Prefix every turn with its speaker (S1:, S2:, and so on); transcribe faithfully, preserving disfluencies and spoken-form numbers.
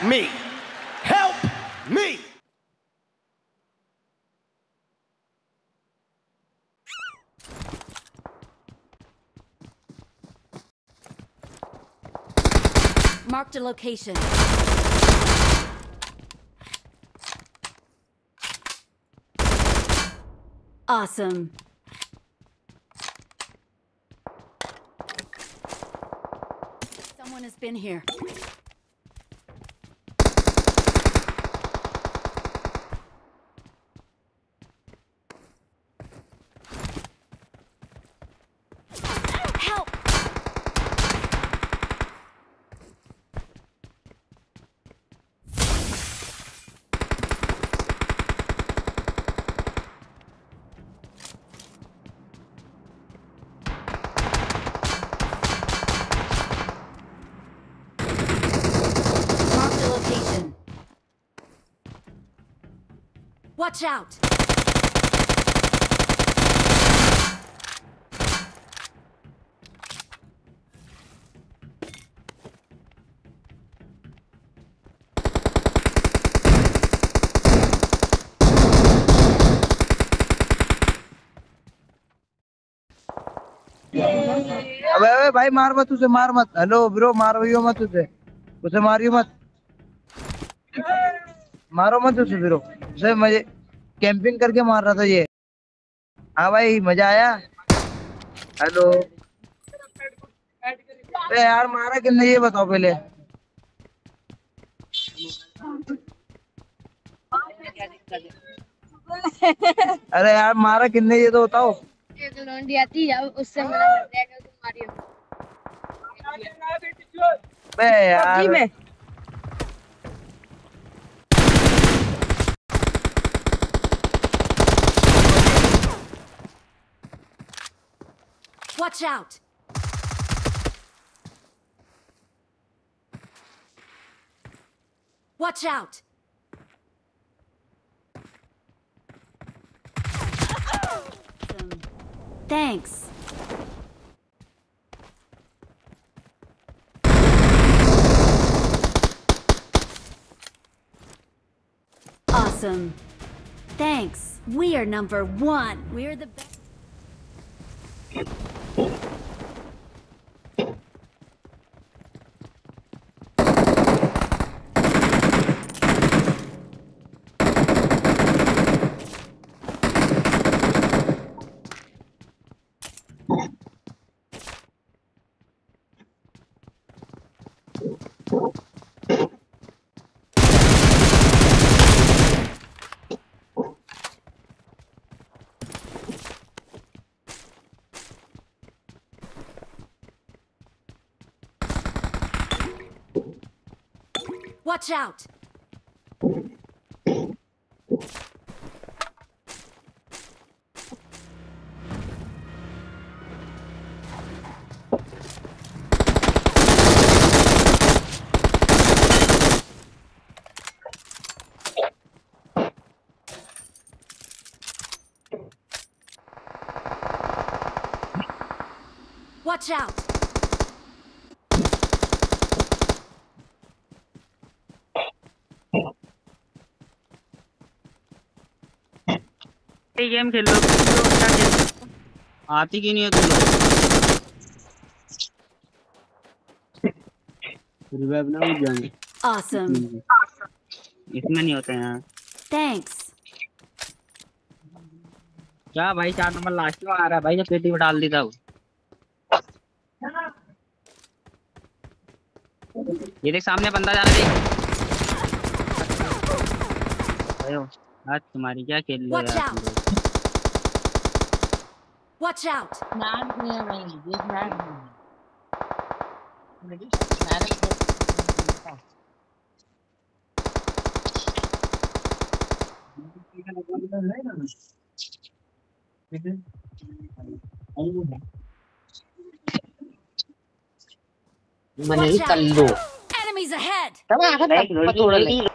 S1: me. Help me.
S2: Marked a location. Awesome. Someone has been here. Help! Watch out!
S3: अबे अबे भाई मार मत उसे, मार मत। हेलो ब्रो, मार भैया मत उसे, उसे मारियो मत, मारो मत उसे ब्रो। उसे मजे कैंपिंग करके मार रहा था ये। हाँ भाई, मजा आया। हेलो, अरे यार मारा किसने ये बताओ पहले। अरे यार मारा किसने ये तो बताओ।
S4: एक लौंडी आती है उससे मना कर दिया कि तुम मारियो।
S3: बे यार
S4: में
S2: Watch out! Watch out! Thanks. Awesome. Thanks. We are number one. We're the best. Watch out! Watch out!
S5: ये गेम खेल लो, क्या खेल लो? आती क्यों नहीं है तुम लोग? रिवाइव ना हो जाएंगे।
S2: Awesome.
S5: इसमें नहीं होते हैं।
S2: Thanks.
S5: क्या भाई, चार नंबर लास्ट में आ रहा है भाई, जब पेटी में डाल दी था वो। ये देख सामने बंदा जा रहा है। आज तुम्हारी क्या खेल लो
S2: Watch
S5: यार।
S2: out! Watch out!
S6: नाम नहीं है भाई, ये नाम
S2: Watch out! Enemies ahead!
S6: तब आखिर